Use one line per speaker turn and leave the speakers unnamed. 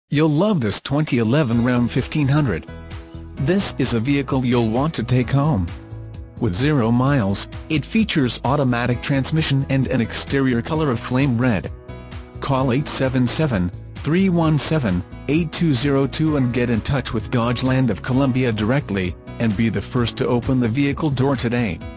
You'll love this 2011 Ram 1500. This is a vehicle you'll want to take home. With 0 miles, it features automatic transmission and an exterior color of flame red. Call 877-317-8202 and get in touch with Dodgeland of Columbia directly, and be the first to open the vehicle door today.